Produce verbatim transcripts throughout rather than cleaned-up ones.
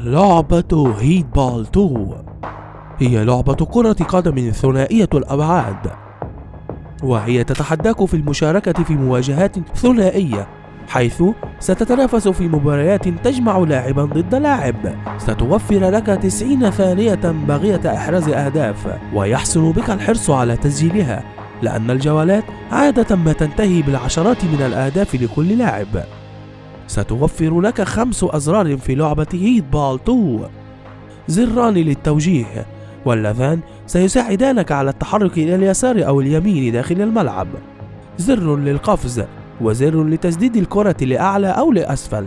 لعبة هيت بال اثنين هي لعبة كرة قدم ثنائية الأبعاد، وهي تتحداك في المشاركة في مواجهات ثنائية، حيث ستتنافس في مباريات تجمع لاعبا ضد لاعب. ستوفر لك تسعين ثانية بغية إحراز أهداف، ويحسن بك الحرص على تسجيلها، لأن الجولات عادة ما تنتهي بالعشرات من الأهداف لكل لاعب. ستوفر لك خمس أزرار في لعبة هيت بال اثنين، زران للتوجيه، واللذان سيساعدانك على التحرك إلى اليسار أو اليمين داخل الملعب، زر للقفز، وزر لتسديد الكرة لأعلى أو لأسفل.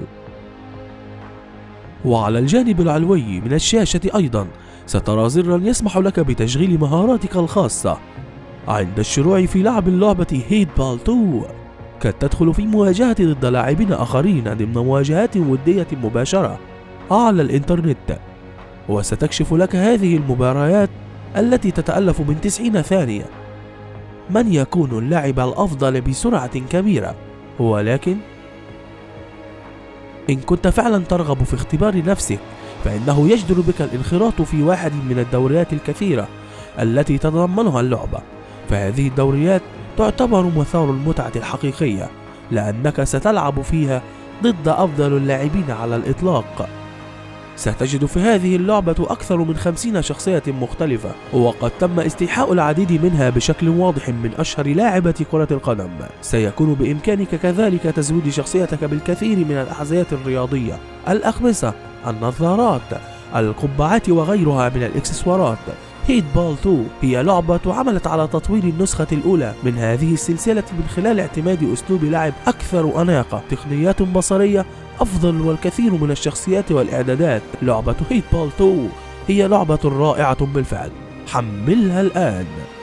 وعلى الجانب العلوي من الشاشة أيضا سترى زرا يسمح لك بتشغيل مهاراتك الخاصة. عند الشروع في لعب اللعبة هيت بال اثنين قد تدخل في مواجهة ضد لاعبين آخرين ضمن مواجهات ودية مباشرة على الإنترنت، وستكشف لك هذه المباريات التي تتألف من تسعين ثانية من يكون اللاعب الأفضل بسرعة كبيرة. ولكن إن كنت فعلا ترغب في اختبار نفسك، فإنه يجدر بك الانخراط في واحد من الدوريات الكثيرة التي تتضمنها اللعبة، فهذه الدوريات تعتبر مثار المتعة الحقيقية، لأنك ستلعب فيها ضد أفضل اللاعبين على الإطلاق. ستجد في هذه اللعبة أكثر من خمسين شخصية مختلفة، وقد تم استيحاء العديد منها بشكل واضح من أشهر لاعبة كرة القدم. سيكون بإمكانك كذلك تزويد شخصيتك بالكثير من الأحذية الرياضية، الأقمصة، النظارات، القبعات وغيرها من الإكسسوارات. هيت بال اثنين هي لعبة عملت على تطوير النسخة الأولى من هذه السلسلة من خلال اعتماد أسلوب لعب أكثر أناقة، تقنيات بصرية أفضل، والكثير من الشخصيات والإعدادات. لعبة هيت بال اثنين هي لعبة رائعة بالفعل، حملها الآن.